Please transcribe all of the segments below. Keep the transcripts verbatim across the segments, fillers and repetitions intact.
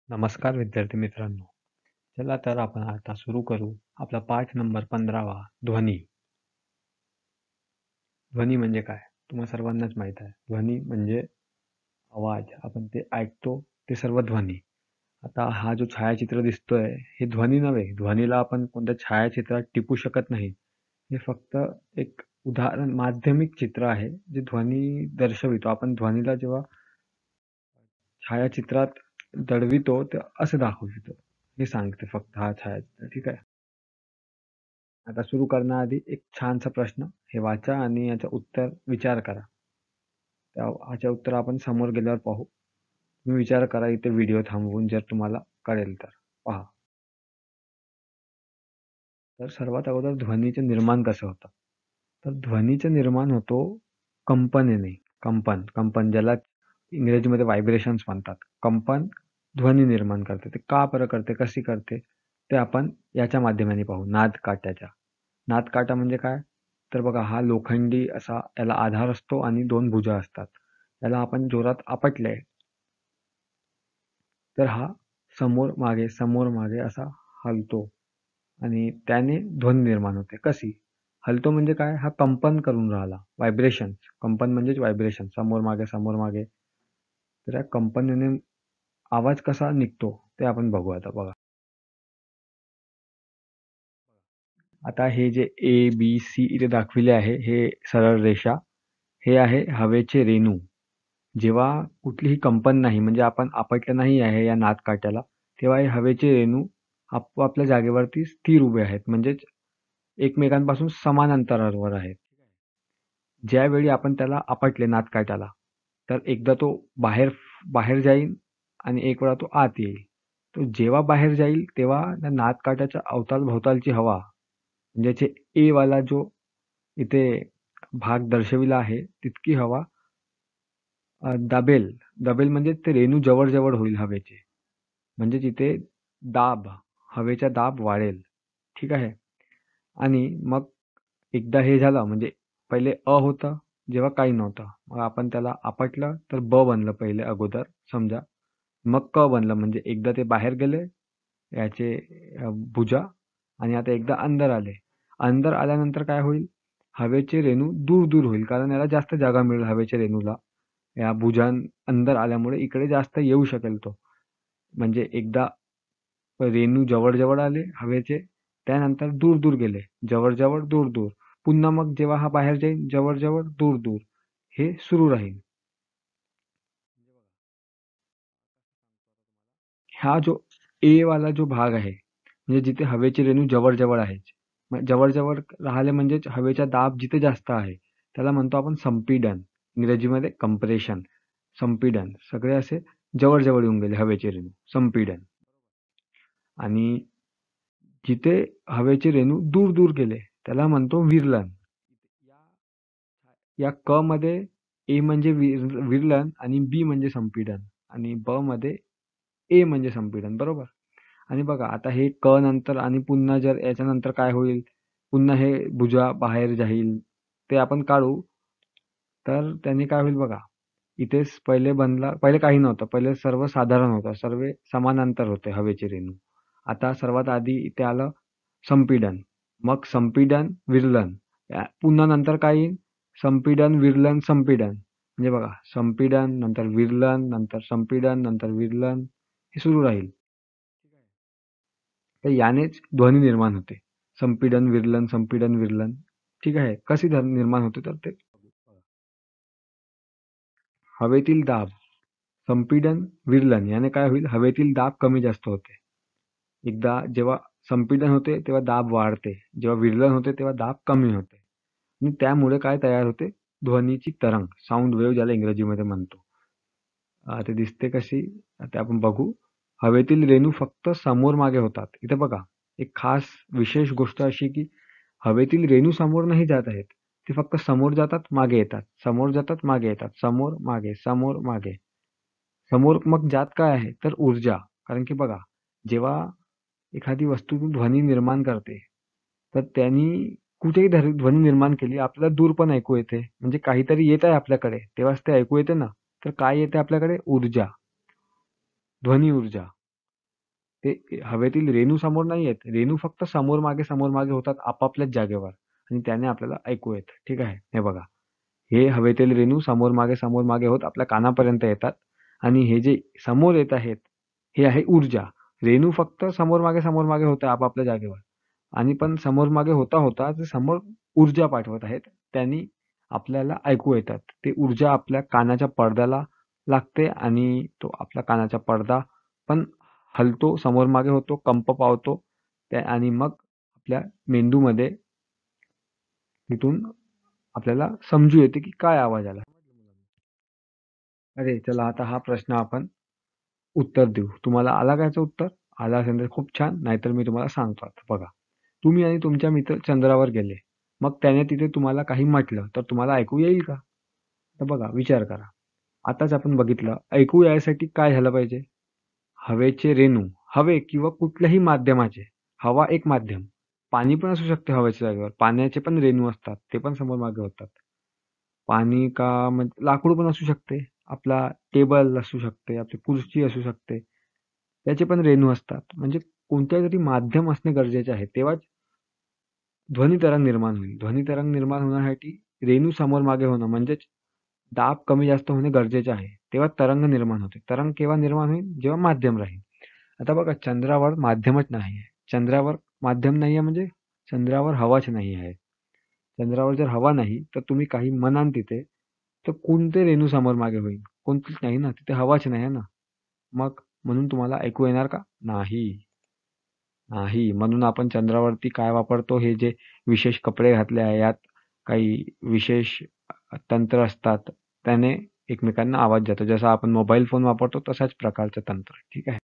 नमस्कार विद्यार्थी मित्रांनो. चला तर आपण आता सुरू करू आपला पाठ नंबर पंधरावा ध्वनी. ध्वनी म्हणजे काय? तुम्हा सर्वांनाच माहित आहे. ध्वनी म्हणजे आवाज. आपण ते ऐकतो ते सर्व ध्वनी. आता हा जो छायाचित्र दिसतोय हे ध्वनी नव्हे. ध्वनीला आपण कोणत्या छायाचित्रात टिपू शकत नाही. हे फक्त एक उदाहरण माध्यमिक चित्र आहे जे ध्वनी दर्शवितो. आपण ध्वनीला जेव्हा छायाचित्रात दडवितो ते असं दाखवतो. हे सांगते फक्त हा छायाचित्र. ठीक आहे. आता सुरू करण्याआधी एक छानसा प्रश्न हे वाचा आणि याचं उत्तर विचार करा. त्या ह्याचे उत्तर आपण समोर गेल्यावर पाहू. तुम्ही विचार करा इथे व्हिडिओ थांबवून जर तुम्हाला कळेल तर पहा. तर सर्वात अगोदर ध्वनीचे निर्माण कसं होतं? तर ध्वनीचे निर्माण होतो कंपनेने. कंपन कंपन ज्याला इंग्रजीमध्ये व्हायब्रेशन्स म्हणतात. कंपन ध्वनी निर्माण करते. ते का बरं करते, कशी करते ते आपण याच्या माध्यमाने पाहू. नाद काट्याच्या. नाद काटा म्हणजे काय? तर बघा हा लोखंडी असा याला आधार असतो आणि दोन भुजा असतात. याला आपण जोरात आपटले तर हा समोर मागे समोर मागे असा हलतो आणि त्याने ध्वनी निर्माण होते. कशी? हलतो म्हणजे काय? हा कंपन करून राहिला. व्हायब्रेशन. कंपन म्हणजेच व्हायब्रेशन. समोर मागे समोर मागे. तर या कंपनीने आवाज कसा निघतो ते आपण बघू आता बघा. आता हे जे ए बी सी इथे दाखविले आहे हे सरळ रेषा. हे आहे हवेचे रेणू. जेव्हा कुठलीही कंपन नाही म्हणजे आपण आपटलं नाही आहे या नादकाट्याला तेव्हा हे हवेचे रेणू आपोआपल्या जागेवरती स्थिर उभे आहेत म्हणजेच एकमेकांपासून समान अंतरावर आहेत. ज्यावेळी आपण त्याला आपटले नादकाट्याला तर एकदा तो बाहेर बाहेर जाईल आणि एक वेळा तो आत येईल. तो जेव्हा बाहेर जाईल तेव्हा त्या नादकाट्याच्या अवतालभोवतालची हवा म्हणजे ए वाला जो इथे भाग दर्शविला आहे तितकी हवा अ, दाबेल. दाबेल म्हणजे ते रेणू जवळ-जवळ होईल हवेचे. म्हणजे तिथे दाब, हवेचा दाब वाढेल. ठीक आहे. आणि मग एकदा हे झालं म्हणजे पहिले अ होतं जेव्हा काही नव्हतं. मग आपण त्याला आपटलं तर ब बनलं पहिले अगोदर समजा. मग क बनलं म्हणजे एकदा ते बाहेर गेले याचे अ, भुजा आणि आता एकदा अंदर आले. अंदर आल्यानंतर काय होईल? हवेचे रेणू दूर-दूर होईल कारण याला जास्त जागा मिळेल हवेच्या रेणूला. या भुजां अंदर आल्यामुळे इकडे जास्त येऊ शकेल तो. म्हणजे एकदा रेणू जवळ-जवळ आले हवेचे, त्यानंतर दूर-दूर गेले. जवळ-जवळ, दूर-दूर. पुन्हा मग जेव्हा हा बाहेर जाईल जवळ-जवळ, दूर-दूर. हे सुरू राहील. हा जो ए वाला जो भाग आहे, म्हणजे जिथे हवेचे रेणू जवळ-जवळ आहेत. मग जवळ-जवळ राहिले म्हणजेच हवेचा दाब जिथे जास्त आहे, त्याला म्हणतो आपण संपीडन. इंग्रजीमध्ये कंप्रेशन. संपीडन. सगळे असे जवळ-जवळ येऊन गेले हवेचे रेणू. संपीडन. आणि जिथे हवेचे रेणू दूर-दूर गेले, त्याला म्हणतो विरलन. या क मध्ये ए म्हणजे विर विरलन आणि बी म्हणजे संपीडन आणि ब मध्ये ए म्हणजे संपीडन. बरोबर? आणि बघा आता हे क नंतर आणि पुन्हा जर याच्यानंतर काय होईल? पुन्हा हे भुजा बाहेर जाईल. ते आपण काढू. तर त्याने काय होईल बघा. इथेच पहिले बनला पहिले काही नव्हतं. पहिले सर्व साधारण होतं. सर्व समानांतर होते हवेचे रेणू. आता सर्वात आधी इथे आलं संपीडन. मग संपीडन, विरलन. या पुन्हा नंतर काय येईल? संपीडन, विरलन, संपीडन. म्हणजे बघा संपीडन, नंतर विरलन, नंतर संपीडन, नंतर विरलन हे सुरू राहील. तर यानेच ध्वनी निर्माण होते. संपीडन, विरलन, संपीडन, विरलन. ठीक आहे. कशी ध्वनी निर्माण होते तर ते हवेतील दाब, संपीडन, विरलन याने काय होईल? हवेतील दाब कमी जास्त होते. एकदा जेव्हा संपीडन होते तेव्हा दाब वाढते. जेव्हा विरलन होते तेव्हा दाब कमी होते. आणि त्यामुळे काय तयार होते? ध्वनीची तरंग, साऊंड वेव्ह ज्याला इंग्रजीमध्ये म्हणतो. अ, ते दिसते कशी? ते आपण बघू. हवेतील रेणू फक्त समोर मागे होतात. इथे बघा एक खास विशेष गोष्ट अशी की हवेतील रेणू समोर नाही जात आहेत. ते फक्त समोर जातात, मागे येतात. समोर जातात, मागे येतात. समोर, मागे, समोर, मागे. समोर मग जात काय आहे? तर ऊर्जा. कारण की बघा जेव्हा एखादी वस्तू ध्वनी निर्माण करते, तर त्यांनी कुठेही धर ध्वनी निर्माण केली, आपल्याला दूर पण ऐकू येते. म्हणजे काहीतरी येत आहे आपल्याकडे, तेव्हाच ते ऐकू येते ना. तर काय येते आपल्याकडे? ऊर्जा, ध्वनी ऊर्जा. ते हवेतील रेणू समोर नाही येत. रेणू फक्त समोर मागे समोर मागे होतात आपापल्याच जागेवर आणि त्याने आपल्याला ऐकू येतं. ठीक आहे. हे बघा, हे हवेतील रेणू समोर मागे समोर मागे होत आपल्या कानापर्यंत येतात आणि हे जे समोर येत आहेत हे आहे ऊर्जा. रेणू फक्त समोर मागे समोर मागे होतं आपापल्या जागेवर आणि पण समोर मागे होता होता ते समोर ऊर्जा पाठवत आहेत. त्यांनी आपल्याला ऐकू येतात. ते ऊर्जा आपल्या कानाच्या पडद्याला लागते आणि तो आपला कानाचा पडदा पण हलतो, समोर मागे होतो, कंप पावतो त्या आणि मग आपल्या मेंदूमध्ये तिथून आपल्याला समजू येते की काय आवाज आला. अरे चला, आता हा प्रश्न आपण उत्तर देऊ. तुम्हाला आला का याचं उत्तर? आलं असेल तर खूप छान, नाहीतर मी तुम्हाला सांगतो. आता बघा, तुम्ही आणि तुमचा मित्र चंद्रावर गेले, मग त्याने तिथे तुम्हाला काही म्हटलं तर तुम्हाला ऐकू येईल का? तर बघा, विचार करा. आताच आपण बघितलं, ऐकू यायसाठी काय झालं पाहिजे? हवेचे रेणू, हवे किंवा कुठल्याही माध्यमाचे. हवा एक माध्यम. पाणी पण असू शकते हवेच्या जागेवर. पाण्याचे पण रेणू असतात, ते पण समोर मागे होतात. पाणी का म्हणजे लाकूड पण असू शकते, आपला टेबल असू शकते, आपली खुर्ची असू शकते. त्याचे पण रेणू असतात. म्हणजे कोणत्यातरी माध्यम असणे गरजेचे आहे. तेव्हाच ध्वनी तरंग निर्माण होईल. ध्वनी तरंग निर्माण होण्यासाठी रेणू समोर मागे होणं म्हणजेच दाब कमी जास्त होणे गरजेचे आहे. तेव्हा तरंग निर्माण होते. तरंग केव्हा निर्माण होईल? जेव्हा माध्यम राहील. आता बघा, चंद्रावर माध्यमच नाही आहे. चंद्रावर माध्यम नाही आहे म्हणजे चंद्रावर हवाच नाही आहे. चंद्रावर जर हवा नाही तर तुम्ही काही म्हणाल तिथे, तर कोणते रेणू समोर मागे होईल? कोणतीच नाही ना. तिथे हवाच नाही आहे ना. मग म्हणून तुम्हाला ऐकू येणार का? नाही. नाही. म्हणून आपण चंद्रावरती काय वापरतो? हे जे विशेष कपडे घातले आहे, यात काही विशेष तंत्र असतात. त्याने एकमेकांना आवाज जातो. जसा आपण मोबाईल फोन वापरतो तशाच प्रकारचं तंत्र. ठीक आहे.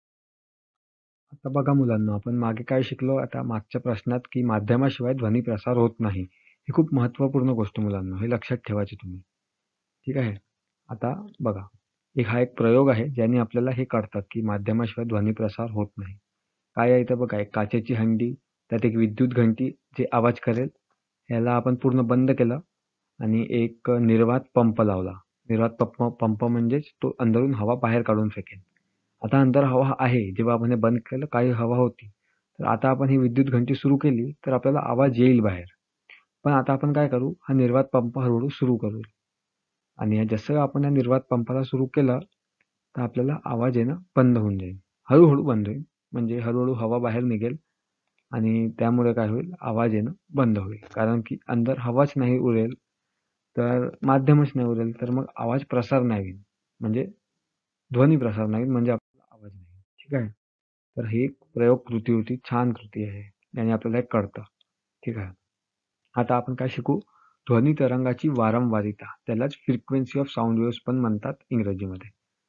आता बघा मुलांनो, आपण मागे काय शिकलो? आता मागच्या प्रश्नात की माध्यमाशिवाय ध्वनी प्रसार होत नाही. ही खूप महत्त्वपूर्ण गोष्ट मुलांनो, हे लक्षात ठेवायचे तुम्ही. ठीक आहे. आता बघा, एक हा एक प्रयोग आहे ज्याने आपल्याला हे कळतं की माध्यमाशिवाय ध्वनी प्रसार होत नाही. काय आहे इथं बघा, एक काचेची हंडी, त्यात एक विद्युत घंटी जे आवाज करेल. याला आपण पूर्ण बंद केलं आणि एक निर्वात पंप लावला. निर्वात पंप पंप म्हणजेच तो अंदरून हवा बाहेर काढून फेकेल. आता अंदर हवा आहे. जेव्हा आपण हे बंद केलं काही हवा होती. तर आता आपण ही विद्युत घंटी सुरू केली तर आपल्याला आवाज येईल बाहेर. पण आता आपण काय करू? हा निर्वात पंप हळूहळू सुरू करू आणि जसं आपण या निर्वात पंपाला सुरू केलं तर आपल्याला आवाज येणं बंद होऊन जाईल. हळूहळू बंद होईल. म्हणजे हळूहळू हवा बाहेर निघेल आणि त्यामुळे काय होईल? आवाज येणं बंद होईल. कारण की अंदर हवाच नाही उरेल तर माध्यमच नाही उरेल तर मग आवाज प्रसार नाही होईल. म्हणजे ध्वनी प्रसार नाही होईल म्हणजे आपल्याला आवाज नाही येईल. ठीक आहे. तर ही एक प्रयोग कृती होती. छान कृती आहे. याने आपल्याला हे कळतं. ठीक आहे. आता आपण काय शिकू? ध्वनी तरंगाची वारंवारिता. त्यालाच फ्रिक्वेन्सी ऑफ साऊंड वेव्हज पण म्हणतात इंग्रजीमध्ये.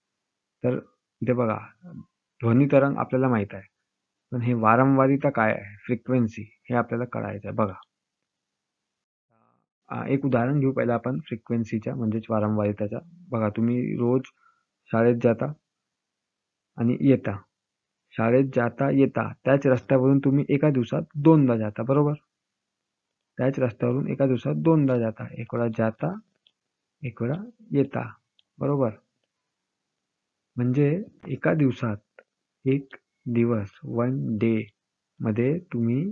तर इथे बघा, ध्वनी तरंग आपल्याला माहित आहे. पण हे वारंवारिता काय आहे? फ्रिक्वेन्सी हे आपल्याला कळायचं आहे. बघा, अ, एक उदाहरण घेऊ पहिलं आपण फ्रिक्वेन्सीच्या म्हणजेच वारंवारिताच्या. बघा, तुम्ही रोज शाळेत जाता आणि येता. शाळेत जाता येता त्याच रस्त्यावरून तुम्ही एका दिवसात दोनदा जाता, बरोबर? त्याच रस्त्यावरून एका दिवसात दोनदा जाता. एक वेळा जाता, एक वेळा येता, बरोबर? म्हणजे एका दिवसात एक दिवस वन डे मध्ये तुम्ही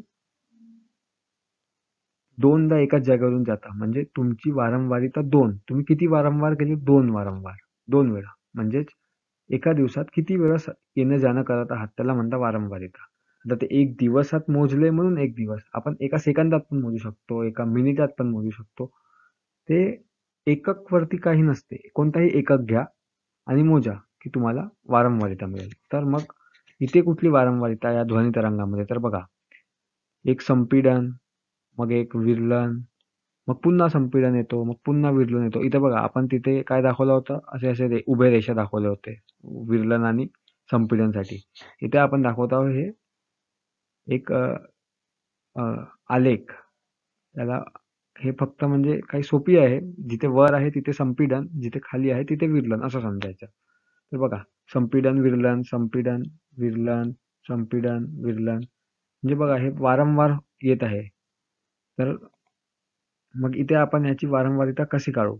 दोनदा एकाच जागेवरून जाता. म्हणजे तुमची वारंवारिता दोन. तुम्ही किती वारंवार गेले? दोन वारंवार. दोन वेळा. म्हणजेच एका दिवसात किती वेळा येणं जाणं करत आहात त्याला म्हणतात वारंवारिता. आता ते एक दिवसात मोजले म्हणून एक दिवस. आपण एका सेकंदात पण मोजू शकतो, एका मिनिटात पण मोजू शकतो. ते एकक वरती काही नसते. कोणताही एकक घ्या आणि मोजा की तुम्हाला वारंवारिता मिळेल. तर मग इथे कुठली वारंवारिता या ध्वनी तरंगामध्ये? तर बघा, एक संपीडन, मग एक विरलन, मग पुन्हा संपीडन येतो, मग पुन्हा विरलन येतो. इथे बघा, आपण तिथे काय दाखवलं होतं? असे असे रे उभे रेषा दाखवले होते विरलन आणि संपीडनसाठी. इथे आपण दाखवत आहोत हे एक अ, अ, आलेख. त्याला हे फक्त म्हणजे काही सोपी आहे. जिथे वर आहे तिथे संपीडन, जिथे खाली आहे तिथे विरलन असं समजायचं. तर बघा, संपीडन, विरलन, संपीडन, विरलन, संपीडन, विरलन. म्हणजे बघा, हे वारंवार येत आहे. तर मग इथे आपण याची वारंवारिता कशी काढू?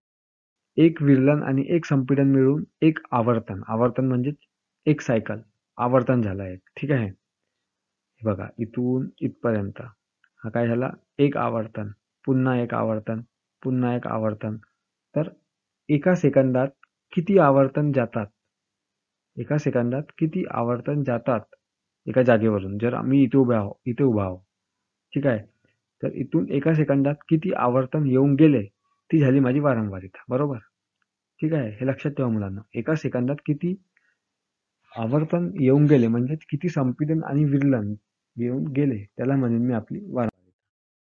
एक विरलन आणि एक संपीडन मिळून एक आवर्तन. आवर्तन म्हणजे एक सायकल. आवर्तन झाला एक, ठीक आहे. हे बघा इथून इथपर्यंत हा काय झाला, एक आवर्तन, पुन्हा एक आवर्तन, पुन्हा एक आवर्तन. तर एका सेकंदात किती आवर्तन जातात, एका सेकंदात किती आवर्तन जातात एका जागेवरून, जर आम्ही इथे उभे आहो इथे उभा आहो, ठीक आहे. तर इथून एका सेकंदात किती आवर्तन येऊन गेले, ती झाली माझी वारंवारिता, बरोबर. ठीक आहे, हे लक्षात ठेवा मुलांना. एका सेकंदात किती आवर्तन येऊन गेले म्हणजे किती संपीडन आणि विरलन येऊन गेले, त्याला म्हणेन मी आपली वारंवारिता.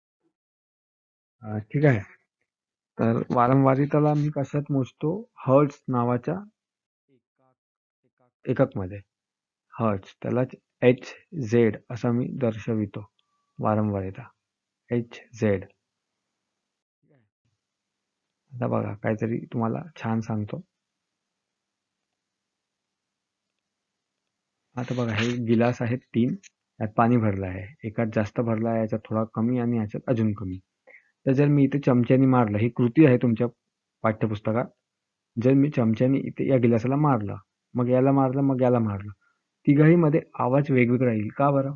अं, ठीक आहे. तर वारंवारिताला मी कशात मोजतो, हर्ट्झ नावाच्या एककमध्ये. हर्ट्झ, त्यालाच एच झेड असं मी दर्शवितो, वारंवारिता एच झेड. आता बघा काहीतरी तुम्हाला छान सांगतो. आता बघा हे गिलास आहेत तीन, यात पाणी भरलं आहे, एकात जास्त भरलं आहे, याच्यात थोडा कमी आणि याच्यात अजून कमी. तर जर मी इथे चमच्याने मारलं, ही कृती आहे तुमच्या पाठ्यपुस्तकात. जर मी चमच्याने इथे या गिलासाला मारलं, मग याला मारलं, मग याला मारलं, तिघाही मध्ये आवाज वेगवेगळा येईल. का बरं?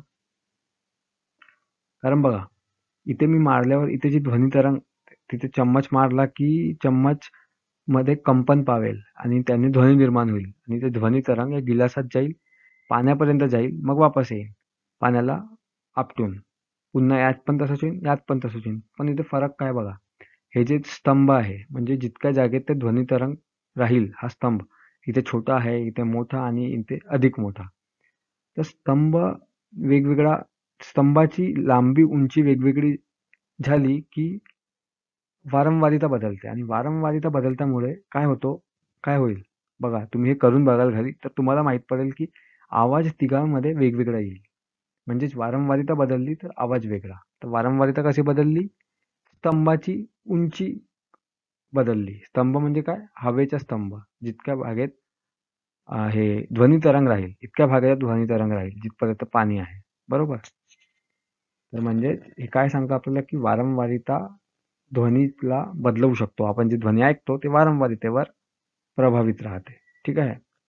कारण बघा इथे मी मारल्यावर इथे जी ध्वनी तरंग, तिथे चम्मच मारला की चम्मच मध्ये कंपन पावेल आणि त्याने ध्वनी निर्माण होईल आणि ते ध्वनी तरंग या गिलासात जाईल, पाण्यापर्यंत जाईल, मग वापस येईल पाण्याला आपटून. पुन्हा यात पण तसंच होईल, यात पण तसंच होईल. पण इथे फरक काय बघा, हे जे स्तंभ आहे म्हणजे जितक्या जागेत ते ध्वनी तरंग राहील, हा स्तंभ इथे छोटा आहे, इथे मोठा आणि इथे अधिक मोठा. तर स्तंभ वेगवेगळा, स्तंभाची लांबी उंची वेगवेगळी झाली की वारंवारिता बदलते आणि वारंवारिता बदलल्यामुळे काय होतो, काय होईल बघा, तुम्ही हे करून बघाल घरी तर तुम्हाला माहित पडेल की आवाज तिघांमध्ये वेगवेगळा येईल. म्हणजेच वारंवारिता बदलली तर आवाज वेगळा. तर वारंवारिता कशी बदलली, स्तंभाची उंची बदलली. स्तंभ म्हणजे काय, हवेचा स्तंभ, जितक्या भागेत अं, हे ध्वनी तरंग राहील इतक्या भागात ध्वनी तरंग राहील जिथपर्यंत पाणी आहे, बरोबर. तर म्हणजे हे काय सांगतं आपल्याला की वारंवारिता ध्वनीला बदलवू शकतो आपण. जे ध्वनी ऐकतो ते वारंवारितेवर प्रभावित राहते, ठीक आहे.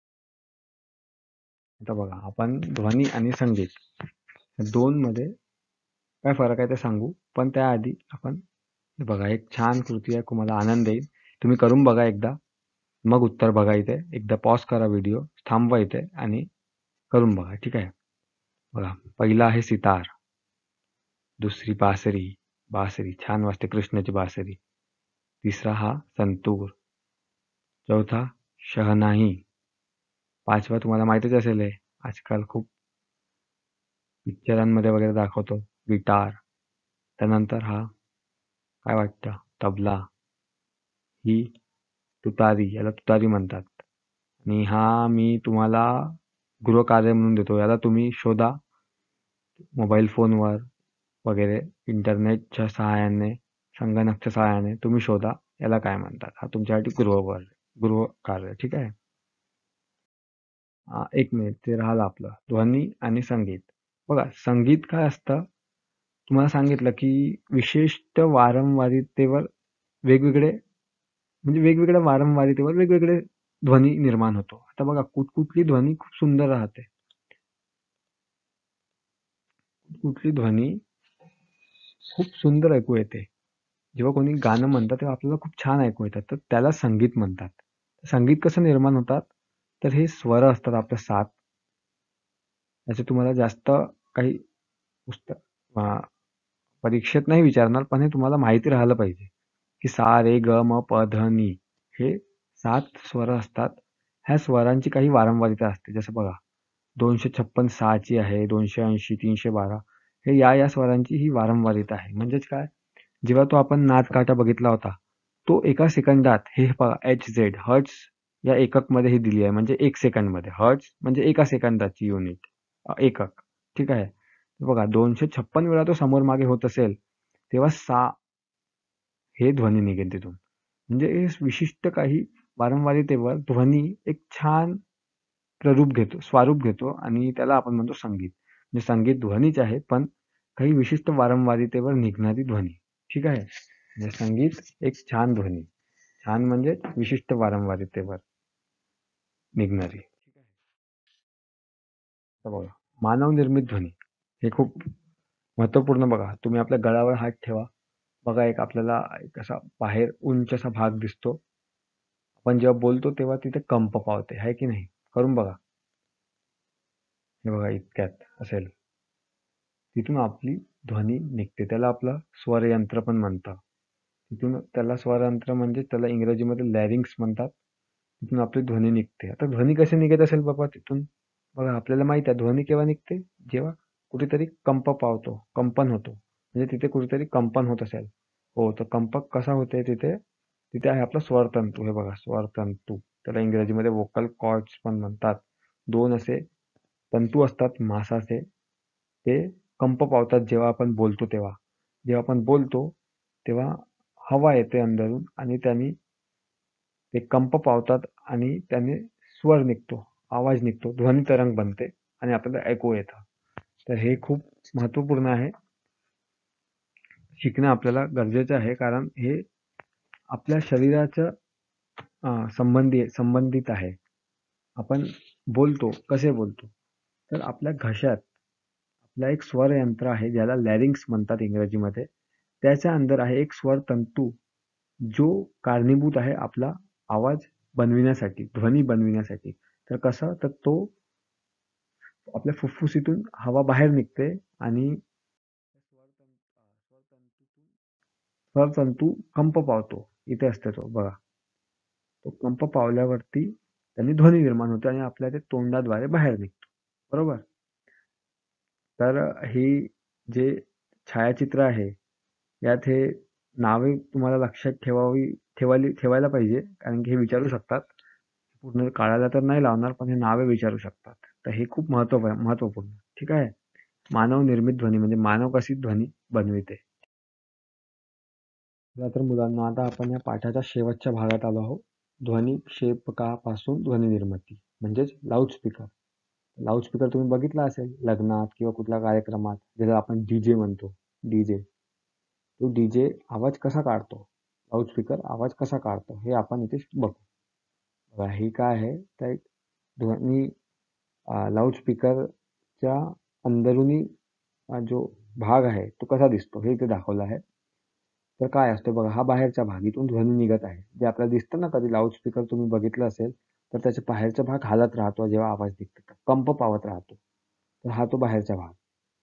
आता बघा आपण ध्वनी आणि संगीत दोन मध्ये काय फरक आहे ते सांगू, पण त्याआधी आपण हे बघा एक छान कृती आहे, तुम्हाला आनंद येईल. तुम्ही करून बघा एकदा, मग उत्तर बघा. इथे एकदा पॉज करा व्हिडिओ, थांबवा इथे आणि करून बघा, ठीक आहे. बघा पहिला आहे सितार, दुसरी बासरी, बासरी छान वाजते कृष्णाची बासरी. तिसरा हा संतूर, चौथा शहनाई, पाचवा तुम्हाला माहितीच असेल आहे, आजकाल खूप पिक्चरांमध्ये वगैरे दाखवतो, गिटार. त्यानंतर हा काय वाटतं, तबला. ही तुतारी, याला तुतारी म्हणतात. आणि हा मी तुम्हाला गृहकार्य म्हणून देतो, याला तुम्ही शोधा मोबाईल फोनवर वगैरे, इंटरनेटच्या सहाय्याने, संगणकच्या सहाय्याने तुम्ही शोधा याला काय म्हणतात. हा तुमच्यासाठी गृहवर गृहकार्य, ठीक आहे. हा, एक मिनिट ते राहिलं आपलं ध्वनी आणि संगीत. बघा संगीत काय असतं, तुम्हाला सांगितलं की विशिष्ट वारंवारितेवर वेगवेगळे, म्हणजे वेगवेगळ्या वारंवारितेवर वेगवेगळे ध्वनी निर्माण होतो. आता बघा कुठ कुठली ध्वनी खूप सुंदर राहते, कुठली ध्वनी खूप सुंदर ऐकू येते. जेव्हा कोणी गाणं म्हणतात तेव्हा आपल्याला खूप छान ऐकू येतात, तर त्याला संगीत म्हणतात. संगीत कसं निर्माण होतात, तर हे स्वर असतात आपल्या सात. याचे तुम्हाला जास्त काही पुस्तक अं, परीक्षेत नाही विचारणार, पण हे तुम्हाला माहिती राहिलं पाहिजे की सा रे ग म प ध नी हे सात स्वर असतात. ह्या स्वरांची काही वारंवारिता असते. जसं बघा दोनशे छप्पन सहाची आहे, दोनशे ऐंशी, तीनशे बारा, हे या या स्वरांची ही वारंवारिता आहे. म्हणजेच काय, जेव्हा तो आपण नाच काटा बघितला होता, तो एका सेकंदात, हे पहा एच झेड हर्ट्स या एककमध्ये ही दिली आहे, म्हणजे एक सेकंदमध्ये. हर्ट्स म्हणजे एका सेकंदाची युनिट, एकक, ठीक आहे. बघा दोनशे छप्पन वेळा तो समोर मागे होत असेल तेव्हा सा हे ध्वनी निघेल तिथून. म्हणजे हे विशिष्ट काही वारंवारितेवर ध्वनी एक छान प्ररूप घेतो, स्वरूप घेतो आणि त्याला आपण म्हणतो संगीत. म्हणजे संगीत ध्वनीच आहे, पण काही विशिष्ट वारंवारितेवर निघणारी ध्वनी, ठीक आहे. म्हणजे संगीत एक छान ध्वनी, छान म्हणजे विशिष्ट वारंवारितेवर निघणारी. तर बघा, मानवनिर्मित ध्वनी हे खूप महत्त्वपूर्ण. बघा, तुम्ही आपल्या गळावर हात ठेवा. बघा, एक आपल्याला एक असा बाहेर उंच असा भाग दिसतो. आपण जेव्हा बोलतो तेव्हा तिथे कंप पावते, आहे की नाही? करून बघा. हे बघा, इतक्यात असेल. तिथून आपली ध्वनी निघते. त्याला आपलं स्वरयंत्र पण म्हणतात. तिथून त्याला स्वरयंत्र म्हणजे त्याला इंग्रजीमध्ये लॅरिंक्स म्हणतात. तिथून आपली ध्वनी निघते. आता ध्वनी कशी निघत असेल बाबा तिथून? बघा, आपल्याला माहित आहे ध्वनी केव्हा निघते? जेव्हा कुठेतरी कंप पावतो, कंपन होतो. म्हणजे तिथे कुठेतरी कंपन होत असेल. हो, तर कंप कसा होते तिथे? तिथे आहे आपला स्वरतंतू. हे बघा, स्वरतंतू. त्याला इंग्रजीमध्ये व्होकल कॉर्ड्स पण म्हणतात. दोन असे तंतू असतात मांसाचे. ते कंप पावतात जेव्हा आपण बोलतो तेव्हा. जेव्हा आपण बोलतो तेव्हा हवा येते अंदरून आणि त्यांनी ते कंप पावतात आणि त्याने स्वर निघतो, आवाज निघतो, ध्वनी तरंग बनते आणि आपल्याला ऐकू येतं. तर हे खूप महत्त्वपूर्ण आहे. शिकणं आपल्याला गरजेचं आहे, कारण हे आपल्या शरीराच्या अं, संबंधी संबंधित आहे. आपण बोलतो, कसे बोलतो? तर आपल्या घशात आपला एक स्वरयंत्र आहे, ज्याला लॅरिंक्स म्हणतात इंग्रजीमध्ये. त्याच्या अंदर आहे एक स्वर तंतू, जो कारणीभूत आहे आपला आवाज बनविण्यासाठी, ध्वनी बनविण्यासाठी. तर कसं? तर तो आपल्या फुफ्फुसीतून हवा बाहेर निघते आणि स्वरतंतू कंप पावतो. इथे असते तो बघा. तो कंप पावल्यावरती त्यांनी ध्वनी निर्माण होते आणि आपल्या ते तोंडाद्वारे बाहेर निघतो. बरोबर? तर ही जे छायाचित्र आहे, यात हे नावे तुम्हाला लक्षात ठेवावी ठेवायला ठेवायला पाहिजे, कारण की हे विचारू शकतात. पूर्ण काढायला तर नाही लावणार, पण हे नावे विचारू शकतात. तर हे खूप महत्व महत्त्वपूर्ण. ठीक आहे. मानव निर्मित ध्वनी म्हणजे मानव कशी ध्वनी बनविते. चला तर मुलांनो, आता आपण या पाठाच्या शेवटच्या भागात आलो आहोत. ध्वनी क्षेपकापासून ध्वनी निर्मिती म्हणजेच लाऊडस्पीकर. लाऊडस्पीकर तुम्ही बघितला असेल लग्नात किंवा कुठल्या कार्यक्रमात, ज्याला आपण डीजे म्हणतो. डीजे तो डीजे आवाज कसा काढतो, लाऊडस्पीकर आवाज कसा काढतो, हे आपण इथे बघू. बघा, हे काय आहे? तर एक ध्वनी लाऊडस्पीकरच्या अंदरुनी अ, जो भाग आहे तो कसा दिसतो हे इथे दाखवलं आहे. तर काय असतं बघा, हा बाहेरचा भाग, इथून ध्वनी निघत आहे. जे आपल्याला दिसतं ना, कधी लाऊडस्पीकर तुम्ही बघितलं असेल, तर त्याचा बाहेरचा भाग हालत राहतो जेव्हा आवाज निघतो, कंप पावत राहतो. तर हा तो बाहेरचा भाग,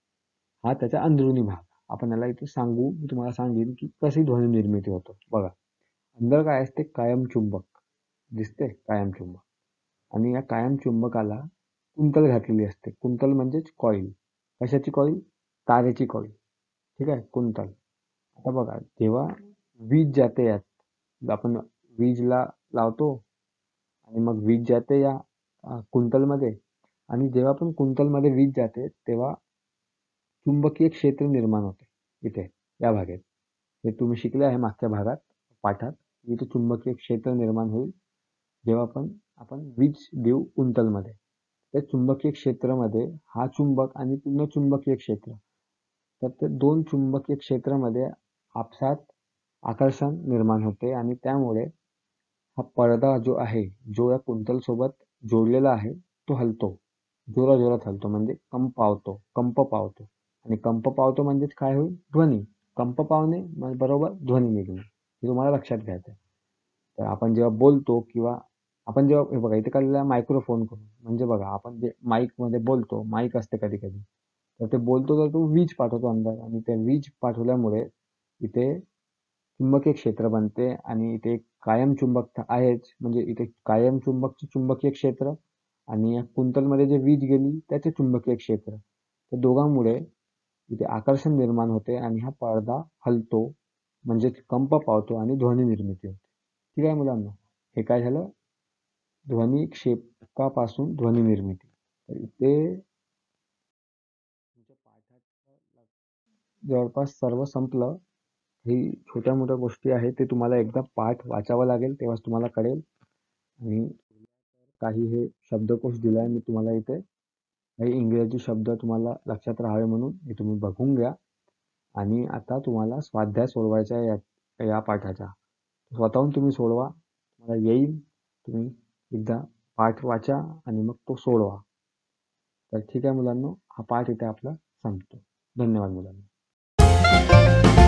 हा त्याचा अंदरुनी भाग. आपण याला इथे सांगू, मी तुम्हाला सांगेन की कशी ध्वनी निर्मिती होतो. बघा, अंदर काय असते? कायम चुंबक दिसते, कायम चुंबक. आणि या कायम चुंबकाला कुंतल घातलेली असते. कुंतल म्हणजेच कॉईल. कशाची कॉईल? तारेची कॉईल. ठीक आहे, कुंतल. आता बघा, जेव्हा वीज जाते यात, आपण वीजला लावतो आणि मग वीज जाते या अ, कुंतलमध्ये, आणि जेव्हा पण कुंतलमध्ये वीज जाते तेव्हा चुंबकीय क्षेत्र निर्माण होते. इथे या भागात हे तुम्ही शिकले आहे मागच्या भागात, पाठात. इथे चुंबकीय क्षेत्र निर्माण होईल जेव्हा पण आपण वीज देऊ कुंतलमध्ये. त्या चुंबकीय क्षेत्रामध्ये हा चुंबक आणि पूर्ण चुंबकीय क्षेत्र, तर ते दोन चुंबकीय क्षेत्रामध्ये आपसात आकर्षण निर्माण होते आणि त्यामुळे हा पडदा जो आहे, जो या कुंतल सोबत जोडलेला आहे, तो हलतो. जोराजोरात हलतो म्हणजे कंप पावतो, कंप पावतो. आणि कंप पावतो म्हणजेच काय होईल? ध्वनी. कंप पावणे म्हणजे बरोबर ध्वनी निघणे. हे तुम्हाला लक्षात घ्यायचं आहे. तर आपण जेव्हा बोलतो किंवा आपण जेव्हा हे बघा, इथे काढलेला मायक्रोफोन करून, म्हणजे बघा, आपण जे माईकमध्ये बोलतो, माईक असते कधी कधी, तर ते बोलतो तर तो वीज पाठवतो अंदर, आणि त्या वीज पाठवल्यामुळे इथे चुंबकीय क्षेत्र बनते आणि इथे एक कायम चुंबक आहेच. म्हणजे इथे कायम चुंबकचे चुंबकीय क्षेत्र आणि या कुंतलमध्ये जे वीज गेली त्याचे चुंबकीय क्षेत्र, त्या दोघांमुळे इथे आकर्षण निर्माण होते आणि हा पडदा हलतो, म्हणजेच कंप पावतो आणि ध्वनी निर्मिती होते. ठीक आहे मुलांना, हे काय झालं? ध्वनी क्षेपकापासून ध्वनी निर्मिती. तर इथे तुमच्या पाठाचं जवळपास सर्व संपलं. ही छोट्या मोठ्या गोष्टी आहेत, ते तुम्हाला एकदा पाठ वाचावं लागेल, तेव्हाच तुम्हाला कळेल. आणि काही हे शब्दकोश दिलाय मी तुम्हाला इथे, काही इंग्रजी शब्द तुम्हाला लक्षात राहावे म्हणून हे तुम्ही बघून घ्या. आणि आता तुम्हाला स्वाध्याय सोडवायचा आहे या या पाठाचा. स्वतःहून तुम्ही सोडवा, तुम्हाला येईल. तुम्ही एकदा पाठ वाचा आणि मग तो सोडवा. तर ठीक आहे मुलांनो, हा पाठ इथे आपला संपतो. धन्यवाद मुलांनो.